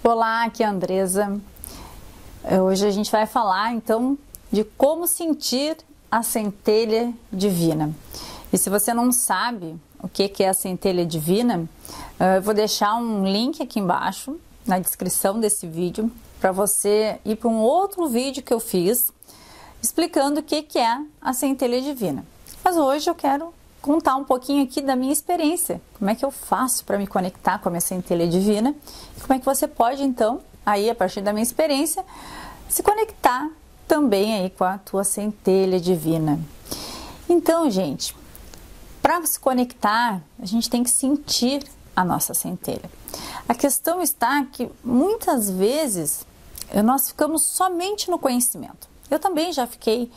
Olá, aqui é a Andresa. Hoje a gente vai falar então de como sentir a centelha divina. E se você não sabe o que é a centelha divina, eu vou deixar um link aqui embaixo na descrição desse vídeo para você ir para um outro vídeo que eu fiz explicando o que é a centelha divina. Mas hoje eu quero contar um pouquinho aqui da minha experiência, como é que eu faço para me conectar com a minha centelha divina e como é que você pode então, aí a partir da minha experiência, se conectar também aí com a tua centelha divina. Então, gente, para se conectar, a gente tem que sentir a nossa centelha. A questão está que muitas vezes nós ficamos somente no conhecimento. Eu também já fiquei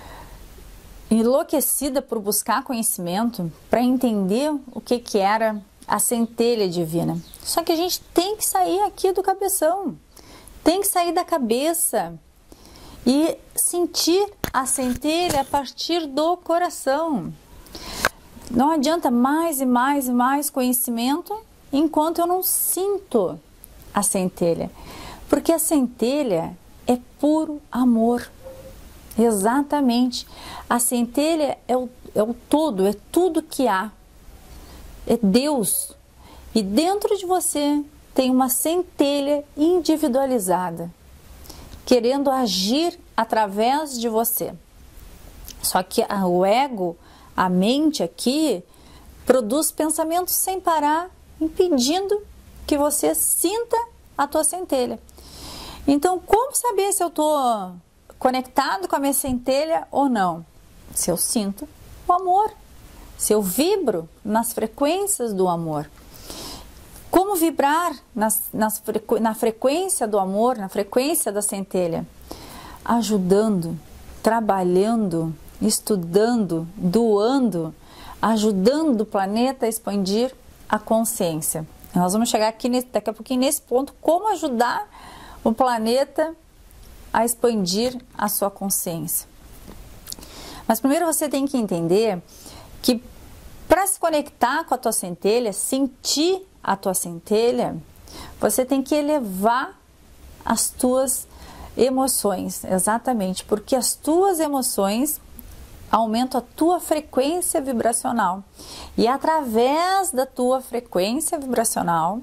enlouquecida por buscar conhecimento para entender o que era a centelha divina. Só que a gente tem que sair aqui do cabeção, tem que sair da cabeça e sentir a centelha a partir do coração. Não adianta mais e mais e mais conhecimento enquanto eu não sinto a centelha, porque a centelha é puro amor. Exatamente, a centelha é o todo, é tudo que há, é Deus, e dentro de você tem uma centelha individualizada, querendo agir através de você. Só que o ego, a mente aqui, produz pensamentos sem parar, impedindo que você sinta a tua centelha. Então, como saber se eu estou conectado com a minha centelha ou não? Se eu sinto o amor, se eu vibro nas frequências do amor. Como vibrar na frequência do amor, na frequência da centelha? Ajudando, trabalhando, estudando, doando, ajudando o planeta a expandir a consciência. Nós vamos chegar aqui daqui a pouquinho nesse ponto, como ajudar o planeta a expandir a sua consciência. Mas primeiro você tem que entender que para se conectar com a tua centelha, sentir a tua centelha, você tem que elevar as tuas emoções, exatamente, porque as tuas emoções aumentam a tua frequência vibracional. E através da tua frequência vibracional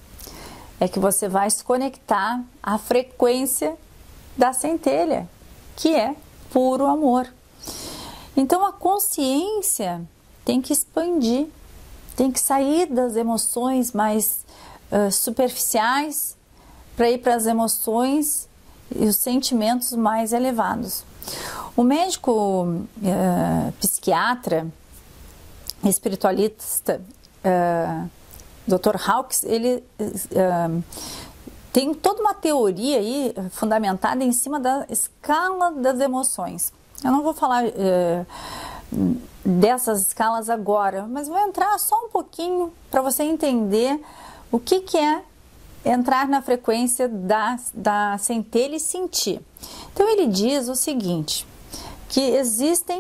é que você vai se conectar à frequência da centelha, que é puro amor. Então a consciência tem que expandir, tem que sair das emoções mais superficiais para ir para as emoções e os sentimentos mais elevados. O médico psiquiatra, espiritualista, Dr. Hawkes, ele tem toda uma teoria aí fundamentada em cima da escala das emoções. Eu não vou falar dessas escalas agora, mas vou entrar só um pouquinho para você entender o que é entrar na frequência da centelha e sentir. Então ele diz o seguinte, que existem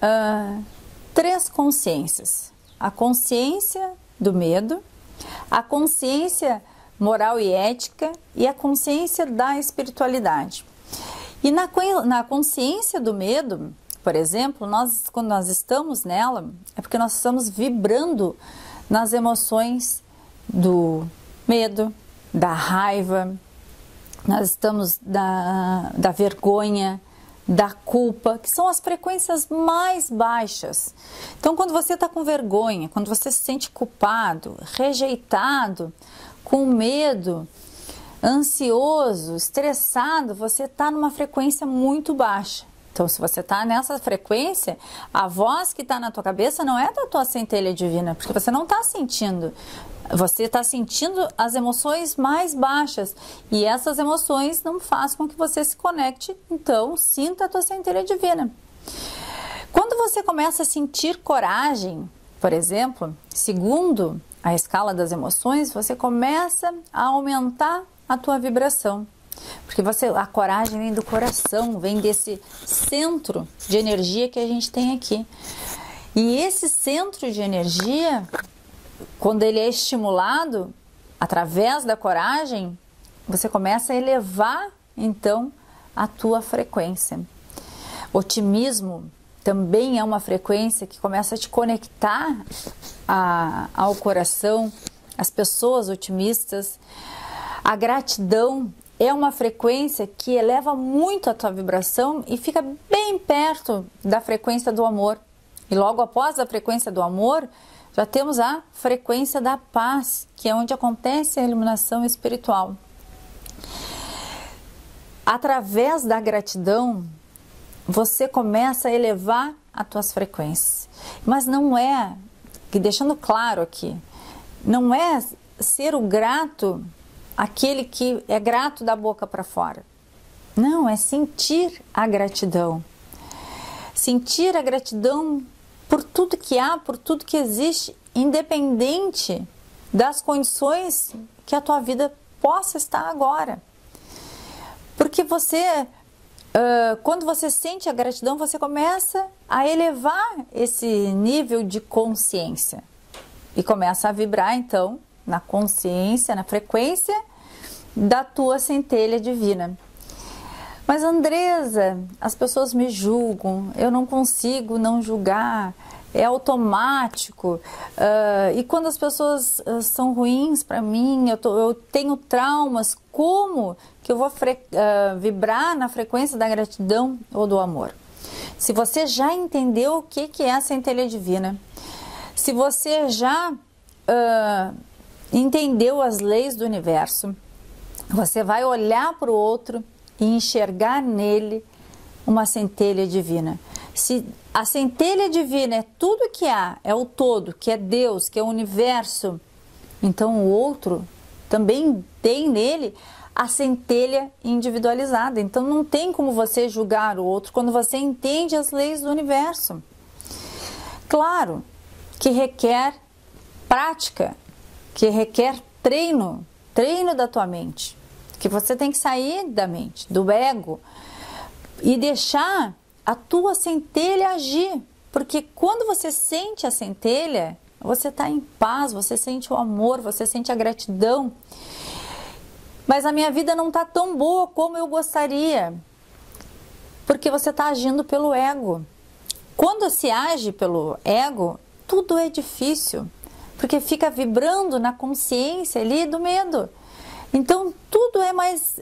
3 consciências. A consciência do medo, a consciência moral e ética e a consciência da espiritualidade. E na consciência do medo, por exemplo, quando nós estamos nela, é porque nós estamos vibrando nas emoções do medo, da raiva, nós estamos da vergonha, da culpa, que são as frequências mais baixas. Então, quando você está com vergonha, quando você se sente culpado, rejeitado, com medo, ansioso, estressado, você está numa frequência muito baixa. Então, se você está nessa frequência, a voz que está na tua cabeça não é da tua centelha divina, porque você não está sentindo. Você está sentindo as emoções mais baixas e essas emoções não fazem com que você se conecte, então sinta a tua centelha divina. Quando você começa a sentir coragem, por exemplo, segundo a escala das emoções, você começa a aumentar a tua vibração. Porque a coragem vem do coração, vem desse centro de energia que a gente tem aqui. E esse centro de energia, quando ele é estimulado através da coragem, você começa a elevar então a tua frequência. Otimismo também é uma frequência que começa a te conectar ao coração, às pessoas otimistas. A gratidão é uma frequência que eleva muito a tua vibração e fica bem perto da frequência do amor. E logo após a frequência do amor, já temos a frequência da paz, que é onde acontece a iluminação espiritual. Através da gratidão, você começa a elevar as tuas frequências. Mas não é, e deixando claro aqui, não é ser o grato aquele que é grato da boca para fora. Não, é sentir a gratidão. Sentir a gratidão por tudo que há, por tudo que existe, independente das condições que a tua vida possa estar agora. Porque você, quando você sente a gratidão, você começa a elevar esse nível de consciência. E começa a vibrar, então, na consciência, na frequência da tua centelha divina. Mas Andresa, as pessoas me julgam, eu não consigo não julgar, é automático. E quando as pessoas são ruins para mim, eu tenho traumas, como que eu vou vibrar na frequência da gratidão ou do amor? Se você já entendeu o que é a centelha divina, se você já entendeu as leis do universo, você vai olhar para o outro e enxergar nele uma centelha divina. Se a centelha divina é tudo que há, é o todo, que é Deus, que é o universo, então o outro também tem nele a centelha individualizada. Então não tem como você julgar o outro quando você entende as leis do universo. Claro que requer prática, que requer treino da tua mente, que você tem que sair da mente, do ego, e deixar a tua centelha agir, porque quando você sente a centelha, você está em paz, você sente o amor, você sente a gratidão. Mas a minha vida não está tão boa como eu gostaria, porque você está agindo pelo ego. Quando se age pelo ego, tudo é difícil, porque fica vibrando na consciência ali do medo. Então tudo é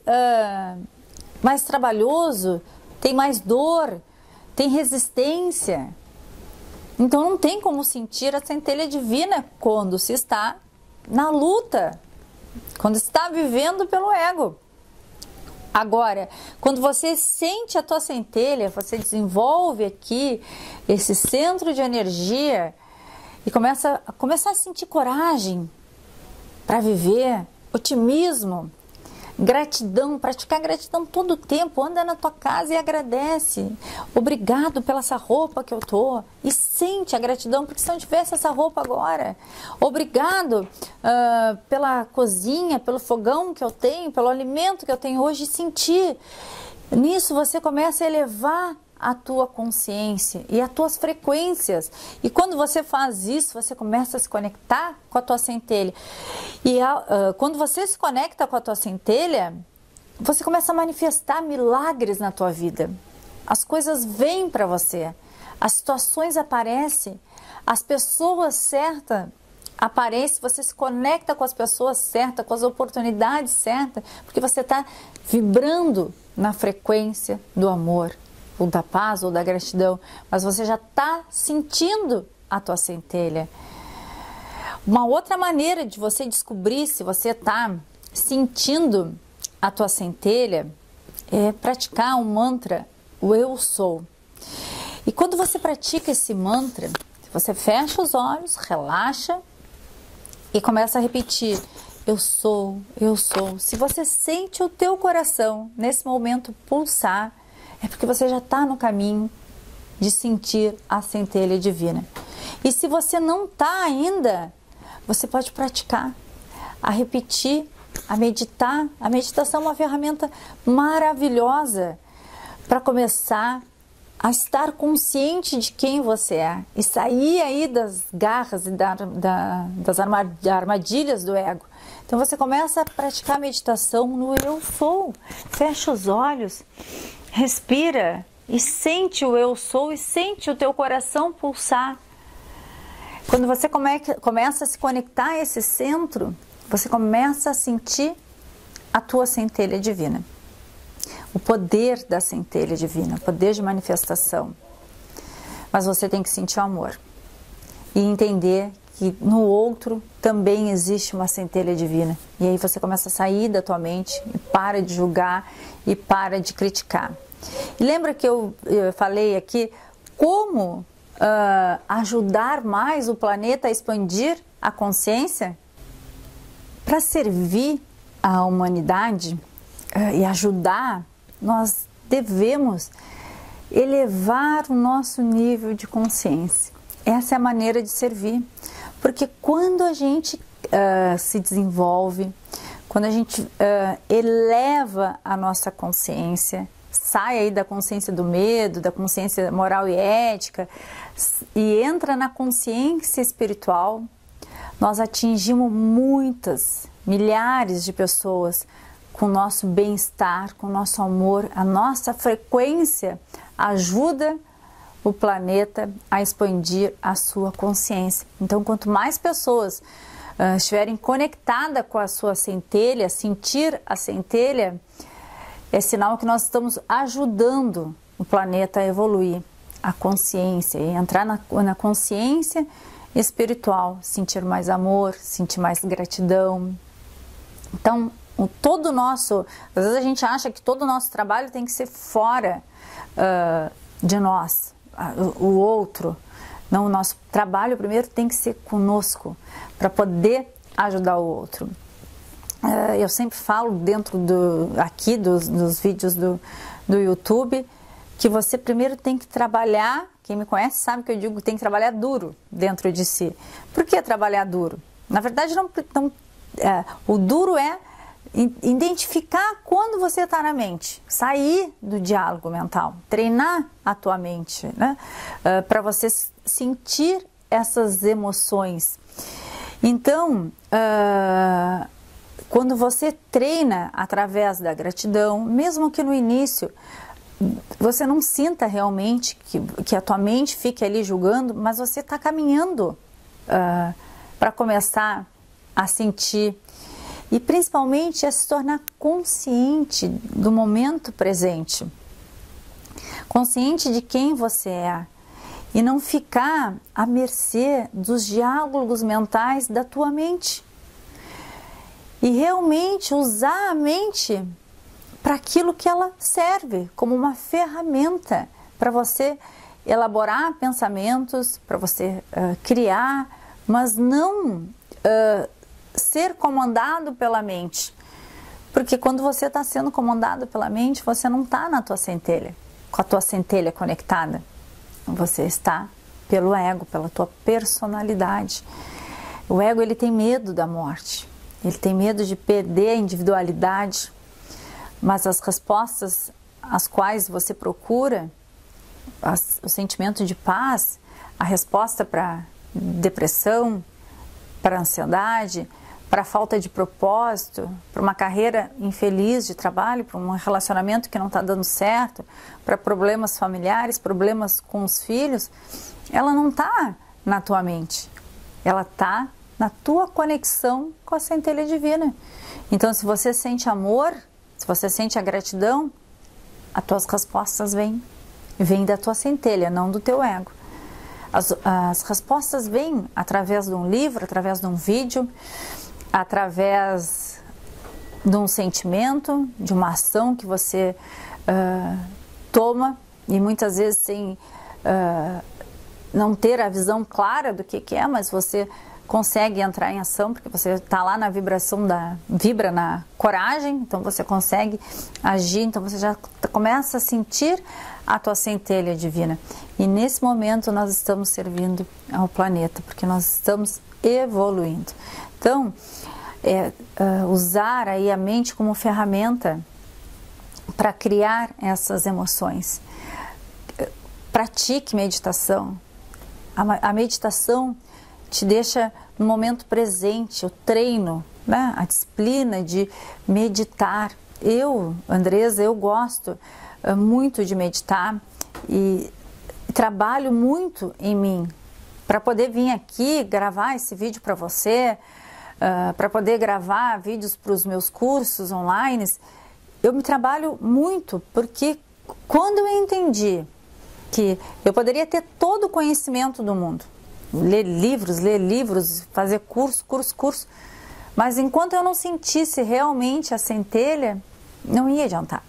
mais trabalhoso, tem mais dor, tem resistência. Então não tem como sentir a centelha divina quando se está na luta, quando está vivendo pelo ego. Agora, quando você sente a tua centelha, você desenvolve aqui esse centro de energia e começa a sentir coragem para viver, otimismo, gratidão, praticar gratidão todo o tempo. Anda na tua casa e agradece. Obrigado pela essa roupa que eu tô. E sente a gratidão, porque se não tivesse essa roupa agora. Obrigado pela cozinha, pelo fogão que eu tenho, pelo alimento que eu tenho hoje. E sentir. Nisso você começa a elevar a tua consciência e as tuas frequências. E quando você faz isso, você começa a se conectar com a tua centelha. E quando você se conecta com a tua centelha, você começa a manifestar milagres na tua vida. As coisas vêm para você, as situações aparecem, as pessoas certas aparecem, você se conecta com as pessoas certas, com as oportunidades certas, porque você está vibrando na frequência do amor, ou da paz, ou da gratidão, mas você já está sentindo a tua centelha. Uma outra maneira de você descobrir se você está sentindo a tua centelha é praticar um mantra, o Eu Sou. E quando você pratica esse mantra, você fecha os olhos, relaxa e começa a repetir: eu sou, eu sou. Se você sente o teu coração nesse momento pulsar, é porque você já está no caminho de sentir a centelha divina. E se você não está ainda, você pode praticar, a repetir, a meditar. A meditação é uma ferramenta maravilhosa para começar a estar consciente de quem você é e sair aí das garras e das armadilhas do ego. Então você começa a praticar meditação no eu sou. Fecha os olhos, respira e sente o eu sou e sente o teu coração pulsar. Quando você começa a se conectar a esse centro, você começa a sentir a tua centelha divina. O poder da centelha divina, o poder de manifestação. Mas você tem que sentir o amor e entender que no outro também existe uma centelha divina. E aí você começa a sair da tua mente e para de julgar e para de criticar. E lembra que eu falei aqui como ajudar mais o planeta a expandir a consciência? Para servir a humanidade e ajudar, nós devemos elevar o nosso nível de consciência. Essa é a maneira de servir. Porque quando a gente se desenvolve, quando a gente eleva a nossa consciência, sai aí da consciência do medo, da consciência moral e ética, e entra na consciência espiritual, nós atingimos milhares de pessoas com o nosso bem-estar, com o nosso amor. A nossa frequência ajuda o planeta a expandir a sua consciência. Então, quanto mais pessoas estiverem conectadas com a sua centelha, sentir a centelha, é sinal que nós estamos ajudando o planeta a evoluir a consciência e entrar na consciência espiritual, sentir mais amor, sentir mais gratidão. Então, às vezes a gente acha que todo o nosso trabalho tem que ser fora de nós, o outro. Não, o nosso trabalho primeiro tem que ser conosco, para poder ajudar o outro. Eu sempre falo dentro dos vídeos do YouTube, que você primeiro tem que trabalhar, quem me conhece sabe que eu digo que tem que trabalhar duro dentro de si. Por que trabalhar duro? Na verdade, o duro é identificar quando você está na mente, sair do diálogo mental, treinar a tua mente, né? Para você sentir essas emoções. Então, quando você treina através da gratidão, mesmo que no início você não sinta realmente que a tua mente fique ali julgando, mas você está caminhando para começar a sentir e principalmente a se tornar consciente do momento presente, consciente de quem você é e não ficar à mercê dos diálogos mentais da tua mente. E realmente usar a mente para aquilo que ela serve, como uma ferramenta para você elaborar pensamentos, para você criar, mas não ser comandado pela mente. Porque quando você está sendo comandado pela mente, você não está na tua centelha, com a tua centelha conectada. Você está pelo ego, pela tua personalidade. O ego, ele tem medo da morte. Ele tem medo de perder a individualidade, mas as respostas às quais você procura, o sentimento de paz, a resposta para depressão, para ansiedade, para falta de propósito, para uma carreira infeliz de trabalho, para um relacionamento que não está dando certo, para problemas familiares, problemas com os filhos, ela não está na tua mente, ela está na tua conexão com a centelha divina. Então, se você sente amor, se você sente a gratidão, as tuas respostas vêm da tua centelha, não do teu ego. As respostas vêm através de um livro, através de um vídeo, através de um sentimento, de uma ação que você toma e muitas vezes sem não ter a visão clara do que é, mas você consegue entrar em ação, porque você está lá na vibração vibra na coragem, então você consegue agir, então você já começa a sentir a tua centelha divina. E nesse momento nós estamos servindo ao planeta, porque nós estamos evoluindo. Então, usar aí a mente como ferramenta para criar essas emoções. Pratique meditação. A meditação te deixa no momento presente, o treino né, a disciplina de meditar. Eu, Andresa, eu gosto muito de meditar e trabalho muito em mim para poder vir aqui gravar esse vídeo para você, para poder gravar vídeos para os meus cursos online. Eu me trabalho muito porque quando eu entendi que eu poderia ter todo o conhecimento do mundo, ler livros, fazer curso, mas enquanto eu não sentisse realmente a centelha, não ia adiantar.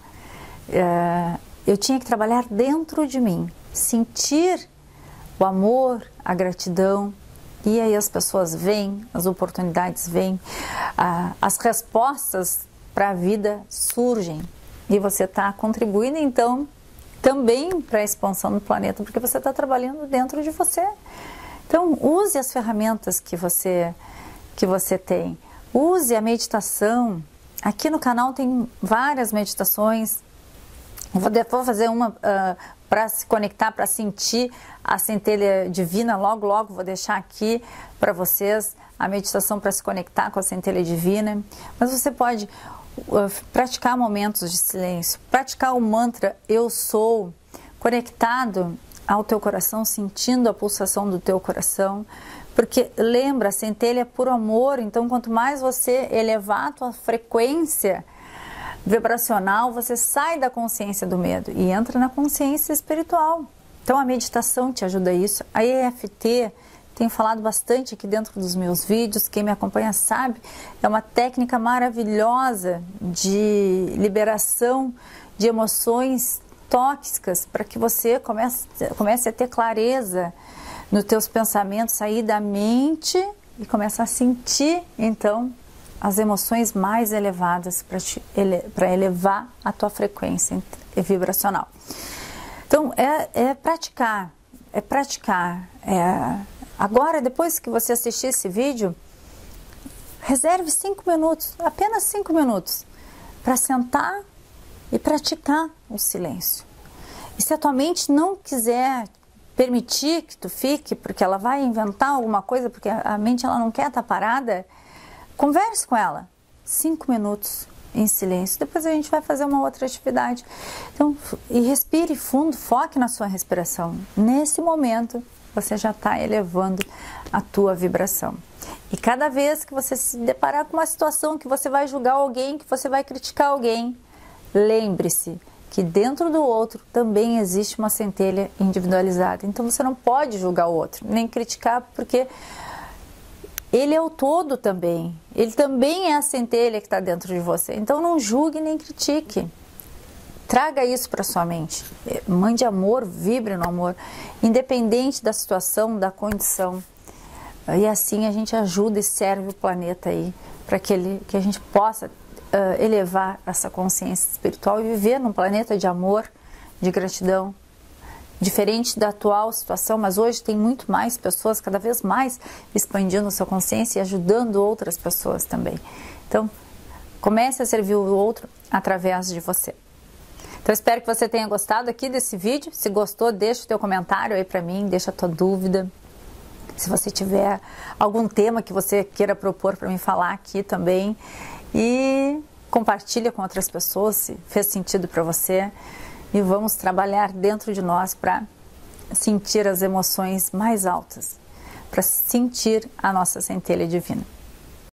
Eu tinha que trabalhar dentro de mim, sentir o amor, a gratidão, e aí as pessoas vêm, as oportunidades vêm, as respostas para a vida surgem, e você está contribuindo então também para a expansão do planeta, porque você está trabalhando dentro de você. Então use as ferramentas que você tem, use a meditação. Aqui no canal tem várias meditações. Vou fazer uma para se conectar, para sentir a centelha divina. Logo vou deixar aqui para vocês a meditação para se conectar com a centelha divina. Mas você pode praticar momentos de silêncio, praticar o mantra Eu Sou, conectado ao teu coração, sentindo a pulsação do teu coração. Porque lembra, a centelha é puro amor, então quanto mais você elevar a tua frequência vibracional, você sai da consciência do medo e entra na consciência espiritual. Então a meditação te ajuda a isso. A EFT, tenho falado bastante aqui dentro dos meus vídeos, quem me acompanha sabe, é uma técnica maravilhosa de liberação de emoções tóxicas para que você comece a ter clareza nos teus pensamentos, sair da mente e começar a sentir, então, as emoções mais elevadas para elevar a tua frequência vibracional. Então, é praticar. Agora, depois que você assistir esse vídeo, reserve 5 minutos, apenas 5 minutos, para sentar e praticar o silêncio. E se a tua mente não quiser permitir que tu fique, porque ela vai inventar alguma coisa, porque a mente ela não quer estar parada, converse com ela 5 minutos em silêncio, depois a gente vai fazer uma outra atividade. Então, e respire fundo, foque na sua respiração. Nesse momento você já está elevando a tua vibração. E cada vez que você se deparar com uma situação que você vai julgar alguém, que você vai criticar alguém, lembre-se que dentro do outro também existe uma centelha individualizada. Então você não pode julgar o outro, nem criticar, porque ele é o todo também. Ele também é a centelha que está dentro de você. Então não julgue nem critique. Traga isso para sua mente. Mande amor, vibre no amor, independente da situação, da condição. E assim a gente ajuda e serve o planeta aí, para que a gente possa elevar essa consciência espiritual e viver num planeta de amor, de gratidão, diferente da atual situação, mas hoje tem muito mais pessoas, cada vez mais expandindo a sua consciência e ajudando outras pessoas também. Então, comece a servir o outro através de você. Então, espero que você tenha gostado aqui desse vídeo. Se gostou, deixa o teu comentário aí para mim, deixa a tua dúvida. Se você tiver algum tema que você queira propor para mim falar aqui também, e compartilha com outras pessoas se fez sentido para você, e vamos trabalhar dentro de nós para sentir as emoções mais altas, para sentir a nossa centelha divina.